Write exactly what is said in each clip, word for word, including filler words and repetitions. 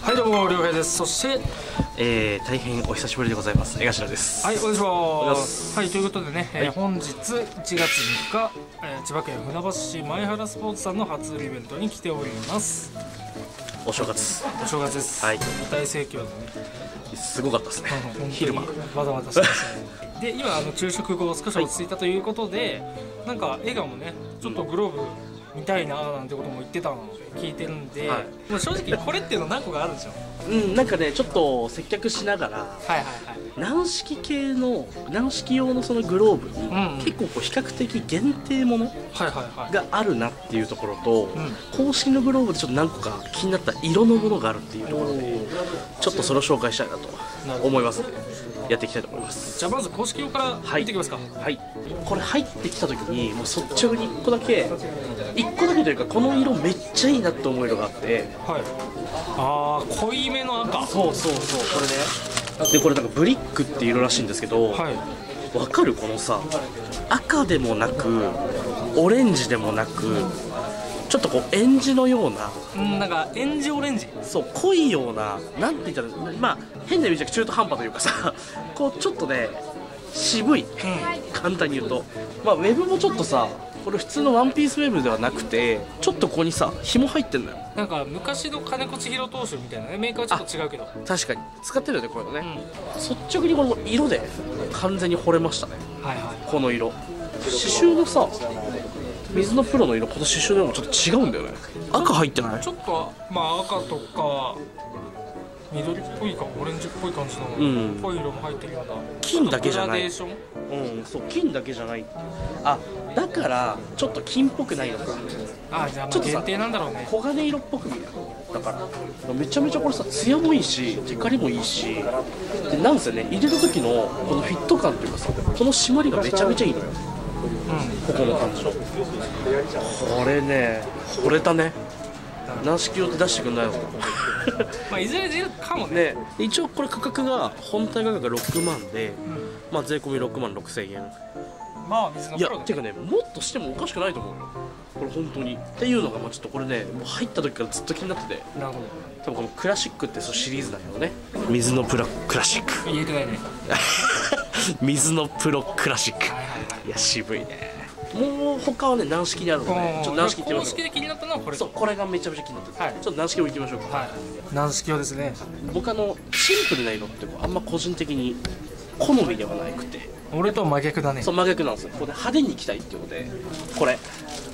はい、どうも、りょうへいです。そして、 えー、大変お久しぶりでございます。江頭です。 はい、お願いしまます。はい、ということでね、 はいえー本日いちがつみっか、えー千葉県船橋市前原スポーツさんの初売りイベントに来ております。 お正月。 お正月です。 はい大盛況でね、 すごかったですね。 本当に昼間。 わざわざしましたね。で、今、あの昼食後、少し落ち着いたということで、なんか、笑顔もね、ちょっとグローブ見たいなーなんてことも言ってたのを聞いてるんで、 はいもう正直、これっていうの何個かあるでしょ。 うん、なんかね、ちょっと接客しながら、 はいはいはい。 軟式系の、軟式用のそのグローブに、 うん結構こう比較的限定ものはいはいはい。 があるなっていうところと、 ん公式のグローブでちょっと何個か気になった色のものがあるっていうところで、ちょっとそれを紹介したいなと思いますので、やっていきたいと思います。 じゃあまず公式用からはい見ていきますか。 はい、これ入ってきた時にもう率直にいっこだけいっこだけというか、この色めっちゃいいなって思う色があって、 はい。ああ、濃いめの赤。 そうそうそう、これね。でこれなんかブリックっていう色らしいんですけど、 はい。 わかる？このさ、赤でもなくオレンジでもなく、ちょっとこうエンジのような、 うん、なんかエンジオレンジ。 そう濃いような、なんて言ったら、まあ変な意味じゃ中途半端というかさ、こうちょっとね渋い、簡単に言うと、まあウェブもちょっとさ、これ普通のワンピースウェブではなくて、ちょっとここにさ紐入ってんのよ。 なんか昔の金子千尋投手みたいなね、メーカーはちょっと違うけど。 確かに使ってるよね、こういうのね、 うん。 率直にこの色で完全に惚れましたね。 はいはこの色、刺繍のさ、水のプロの色、この刺繍でもちょっと違うんだよね。赤入ってないい。ちょっとまあ赤とか緑っぽいかオレンジっぽい感じのうん濃い色も入ってるような。 金だけじゃないグラデーション。 うん、そう金だけじゃない。あ、だからちょっと金っぽくないのか。 ああ、じゃあまちょっとさあ限定なんだろうね。 黄金色っぽく見える。だからめちゃめちゃこれさ、艶もいいし光もいいし、でなんせね、入れる時のこのフィット感というかさ、この締まりがめちゃめちゃいいのよ、ここの感じの。これね惚れたね。軟式用って出してくんないのかまあいずれ出るかもね。 ね。一応これ価格が本体価格がろくまんで、まあ税込みろくまんろくせんえん。 まあ水のいやプロだていうかね、もっとしてもおかしくないと思うよ、これ本当に。っていうのが、まあちょっとこれね、もう入った時からずっと気になってて、 なるほ多分このクラシックってそうシリーズなんよね。水のプロクラシックど。言えてないね。 水のプロクラシック。 はいはいはい。 いや渋いね。もう他はね軟式にあるので、ちょっと軟式行ってみま公しょ式で気になったのはこれ。 う。そう、これがめちゃめちゃ気になってる、 はいちょっと軟式も行きましょうか。 はい。軟式用ですね。 僕あのシンプルな色ってこうあんま個人的に好みではなくて、 俺と真逆だね。 そう真逆なんですよ。ここで派手に行きたいっていうので、これ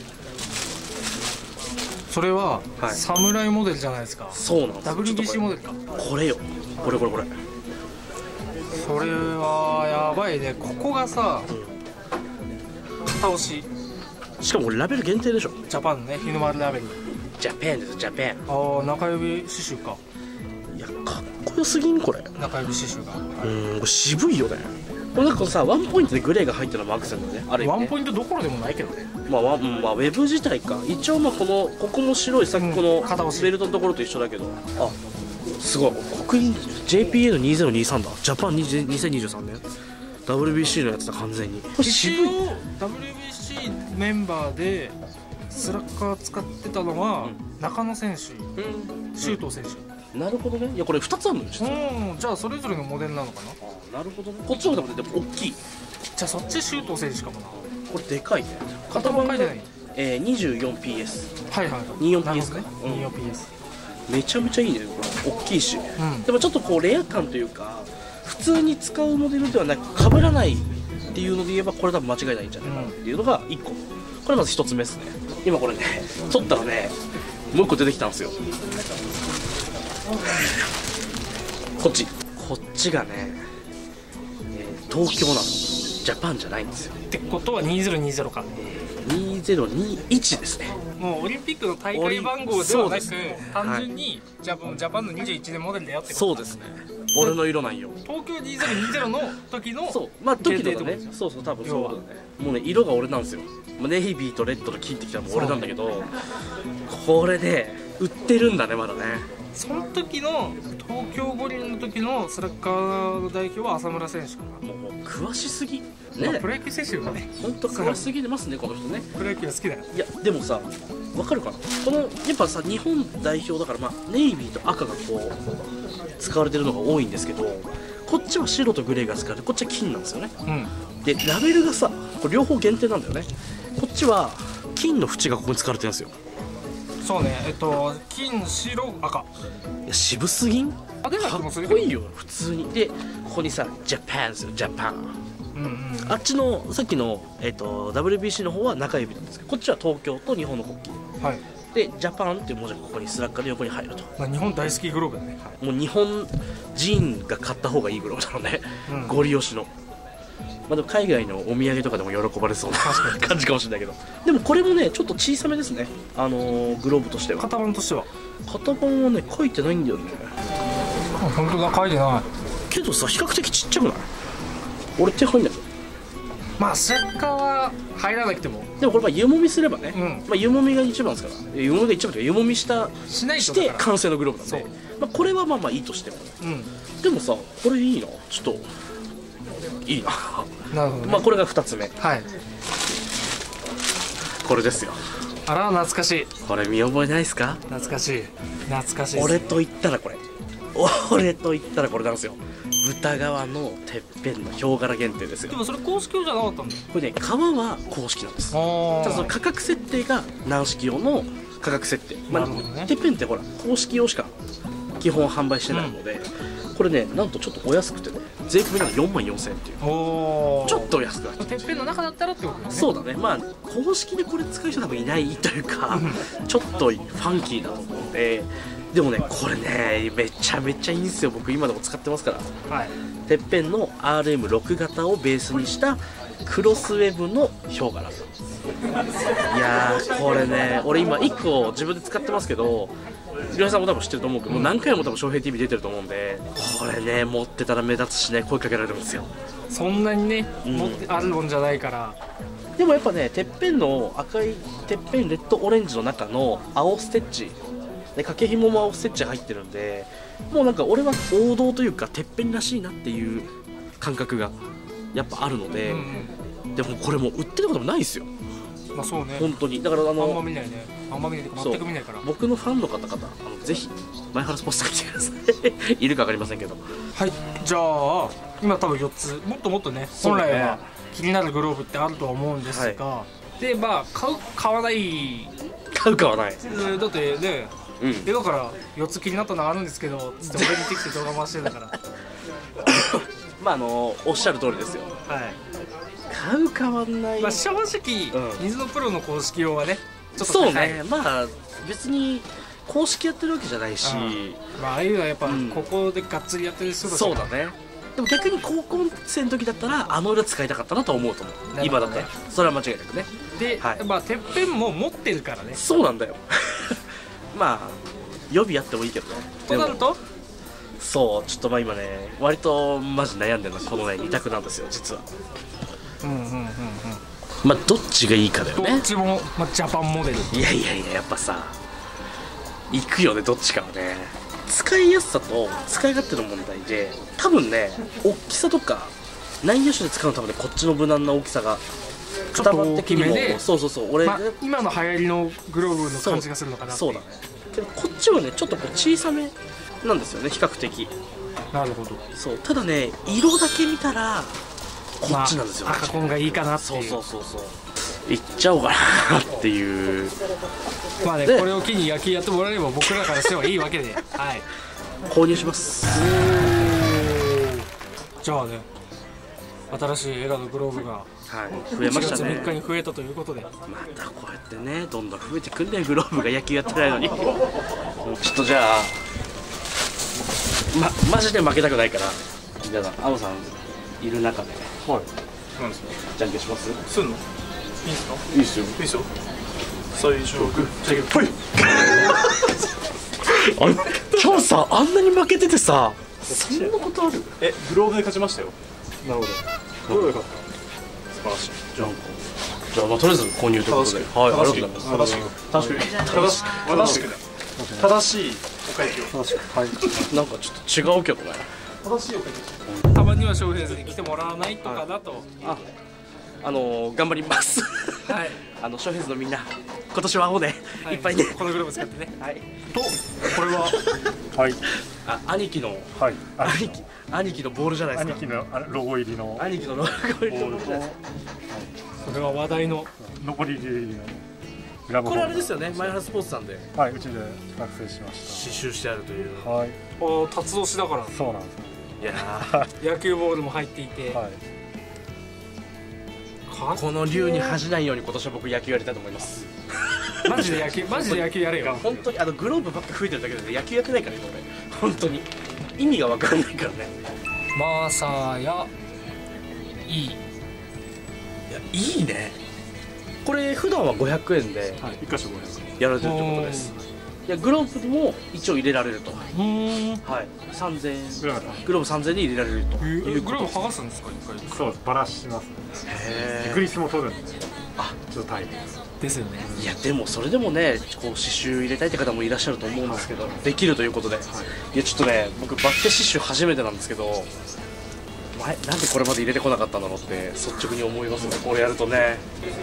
それは、 はい侍モデルじゃないですか。 そうなんですよ。 ダブリュービーシー モデデルか。 ルこれよ、これこれこれ。 それはやばいね。ここがさ、片押ししかもこれラベル限定でしょ。 ジャパンのね、日の丸ラベル。 ジャパンです、ジャパン。 ああ、中指刺繍か。 いやかっこよすぎんこれ。 中指刺繍が。 うーん、これ渋いよね。これなんかさ、ワンポイントでグレーが入ってるのもアクセントね、ある意味ね。 ワンポイントどころでもないけどね。 まあ、ワンうんまあ、ウェブ自体か。一応まあこのここも白い、さっきこうのん片押しベルトのところと一緒だけど、あ、すごい。国民 ジェイピーエー のにせんにじゅうさんだ。ジャパンにせんにじゅうさんねん ダブリュービーシー のやつだ、完全に。これ一渋い。 応 ダブリュービーシー メンバーでスラッガー使ってたのは、中野選手、周東選手。 なるほどね。いやこれふたつあるのよ実は。 うん、じゃあそれぞれのモデルなのかな。 あ、なるほどね。こっちの方がでも大きい。 じゃあそっち周東選手かもな。 これでかいね。 型番書いてない。 えー、にじゅうよんピーエス。 はいはい。 にじゅうよんピーエスね。 うんにじゅうよんピーエス。 めちゃめちゃいいね、これ。大きいし。 うん。 でもちょっとこうレア感というか、普通に使うモデルではなく、被らないっていうので言えば、これ多分間違いないんじゃないかなっていうのがいっこ。これまずひとつめですね。今これね、取ったらね、もういっこ出てきたんですよ。こっち。こっちがね、えー東京なの。ジャパンじゃないんですよ。 ってことはにせんにじゅうか。 にせんにじゅういちですね。 もうオリンピックの大会番号ではなく、 そうですね単純にジャパンジャパンのにじゅういちねんモデルだよってこと。 そうですね。俺の色なんよ。 東京にせんにじゅうの時のそう、まあ時のね限定ってことでしょ。 そうそう、多分そうだね。もうね、色が俺なんですよ。まあネイビーとレッドと金ってきたらもう俺なんだけど、これで売ってるんだね、まだね。 その時の東京五輪の時のスラッガーの代表は浅村選手かな。 もう詳しすぎまあね。 プロ野球選手がね本当詳しすぎてますねこの人ね。 プロ野球が好きだよ。 いやでもさわかるかな、このやっぱさ日本代表だから、まあ、ネイビーと赤がこう使われてるのが多いんですけど、こっちは白とグレーが使われてこっちは金なんですよね。 うんでラベルがさこれ両方限定なんだよね。こっちは金の縁がここに使われてるんですよ。 そうね、えっと金白赤。 いや渋すぎん？ あでもかっこいいよ普通に。でここにさジャパンですよ、ジャパン。 うんうん、 あっちのさっきの、えー、と ダブリュービーシー の方は中指なんですけど、こっちは東京と日本の国旗はい。 でジャパンっていう文字がここにスラッガーで横に入ると。 まあ日本大好きグローブだね。 もう日本人が買った方がいいグローブなので、 うんゴリ押しの。まあ、でも海外のお土産とかでも喜ばれそうな感じかもしれないけど、でもこれもねちょっと小さめですね、あのーグローブとしては。 型番としては。 型番はね書いてないんだよね。 あ本当だ、書いてない。 けどさ比較的ちっちゃくない？俺手入んないぞ。 まあスラッガーは入らなくてもでもこれまあ湯もみすればね、 うんまあ、湯もみが一番ですから、湯もみが一番というか湯もみしたしないしてとだから。 完成のグローブなんで、 そうまあ、これはまあまあいいとしても、 うんでもさこれいいな、ちょっといいななるほどね。 まあこれがふたつめ、 はい。 これですよ。 あら懐かしい。 これ見覚えないですか？ 懐かしい。懐かしいです。 俺と言ったらこれ俺と言ったらこれなんですよ。豚側のてっぺんのヒョウ柄限定ですよ。 でもそれ公式用じゃなかったんだよ。 これね皮は公式なんです。 あただその価格設定が軟式用の価格設定、まあなるほどねてっぺんってほら公式用しか基本販売してないので、これねなんとちょっとお安くてね税込みなんかよんまんよんせんえんっていうおお。 ちょっとお安くなっちゃう。 てっぺんの中だったらってことだね。 そうだね、まあ公式でこれ使う人多分いないというかちょっとファンキーだと思うんで、でもねこれねめちゃめちゃいいんですよ。僕今でも使ってますから。 はい。 てっぺんの アールエムろく 型をベースにしたクロスウェブのヒョウ柄。いやーこれね俺今いっこ自分で使ってますけど、ひろやさんも多分知ってると思うけど、もう何回も多分翔平 ティーブイ 出てると思うんで、これね持ってたら目立つしね声かけられるんですよ。 そんなにね、 うん持ってあるもんじゃないから。 でもやっぱねてっぺんの赤いてっぺんレッドオレンジの中の青ステッチで掛け紐も青ステッチ入ってるんで、もうなんか俺は王道というかてっぺんらしいなっていう感覚がやっぱあるので、 うんでもこれもう売ってることもないですようん。まあそうね。 本当に。だからああんまの見ないね。あんま見ないとかそう全く見ないから。 僕のファンの方々あのぜひ前原スポーツ来てくださいいるか分かりませんけど。 はい。じゃあ今多分よっつ、もっともっとね、 そうだね本来は気になるグローブってあるとは思うんですが、でまあ買う買わない。 買うかはない。 えーだってね。 うん映画からよっつ気になったのあるんですけどつって俺見てきて動画回してたからまああのおっしゃる通りですよ。 はい。 買う変わんない、 まあ正直、 うん水のプロの公式用はねちょっとそう高い。 ね、まあ別に公式やってるわけじゃないし、 まあああいうのはやっぱうんここでがっつりやってる人たちそうだね。でも逆に高校生の時だったらあの色使いたかったなと思うと思う、 なるほどね今だったらそれは間違いなくね。 で、 はいまあてっぺんも持ってるからねそうなんだよまあ予備あってもいいけどね。でもとなるとそうちょっとまあ今ね割とマジ悩んでるのはこのねに択なんですよ実は。 うんうんうんうんまあどっちがいいかだよどねっ。ちも、まあ、ジャパンモデル。 いやいやいややっぱさ行くよねどっちかはね。使いやすさと使い勝手の問題で多分ね大きさとか内野手で使うの多分ねこっちの無難な大きさがちょっと大きめ型番的にでもそうそうそう俺、 まあ、今の流行りのグローブの感じがするのかなっていそうだね。けどこっちはねちょっとこう小さめなんですよね比較的。 なるほど。 そうただね色だけ見たらこっちなんですよ、 まあ、赤コンがいいかなってそういう。 そうそうそう行っちゃおうかなっていう。 まあねでこれを機に野球やってもらえれば僕らからしてはいいわけではい購入します。 じゃあね新しいエラのグローブがはい増えま 1月したね。 みっかに増えたということでまたこうやってねどんどん増えてくんだよグローブが野球やってないのにちょっとじゃあまマジで負けたくないから皆さん青さんいる中ではいなんですかじゃんけんします。 すんのいいですかいいっすよ。 いいですよ最初はグーじゃんけんぽいあれ今日さあんなに負けててさそんなことある？ え、グローブで勝ちましたよ。 なるほどどうよかっ素晴らしい。 じゃあじゃあまあとりあえず購入ということではいありがとうございます。 正しく確かに正しく正しく正しくね正しい会計を。 なんかちょっと違うけどね。 たまには翔平図に来てもらわないとかだと、 あ、あのー、頑張ります。 はい、 あのショーヘイズのみんな、今年は青で、 はい、 いっぱいね。 このグローブ使ってね。 はい。 とこれははい。 あ、兄貴の、 はい。 兄貴兄貴のボールじゃないですか。 兄貴のあロゴ入りの兄貴のロゴ入りのボールじゃないですか。 それは話題の残り入りのグラブホール。 これあれですよね。マイナルスポーツさんではい、うちで作成しまし刺繍してあるという。 た。はい。 お辰年だからそうなんですよ。 いや野球ボールも入っていて、 はい。 かこの竜に恥じないように今年は僕野球やりたいと思います。 マジで野球マジで野球やれよ。 本当にあのグローブばっか吹いてるだけで野球やってないから今俺本当に意味が分かんないからね。 マーサーやいいいやいいね。これ普段はごひゃくえんではい。一箇所ごひゃくえん。 やられてるってことです。いやグローブも一応入れられると。 うーんはいさんぜんえんグラブグローブさんぜんえんに入れられるというグローブこと剥がすんですか一回そうバラしますね。 へグリスも取るんで。 あちょっと大変。 ですよね。 いやでもそれでもねこう刺繍入れたいって方もいらっしゃると思うんですけど、できるということで、いやちょっとね僕バッテ刺繍初めてなんですけど、前なんでこれまで入れてこなかったんだろうって率直に思いますねこれやるとね。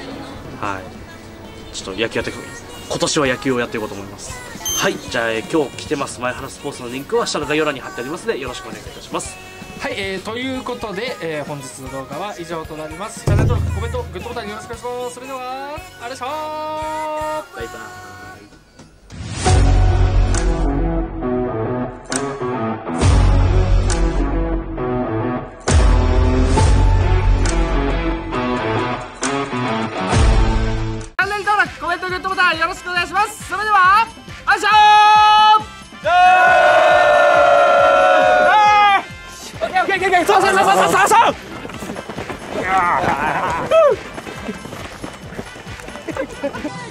はいちょっと野球やっていく今年は野球をやっていこうと思います。はい、じゃあ、えー今日来てます前原スポーツのリンクは下の概要欄に貼ってありますのでよろしくお願いいたします。 はい、えー、ということで、えー本日の動画は以上となります。チャンネル登録コメントグッドボタンよろしくお願いします。それではあれでしたー。 バイバーイ。 チャンネル登録コメントグッドボタンよろしくお願いします。それではあいしょー。オッケーオッケーオッケー、そうそうそうそうそうそう。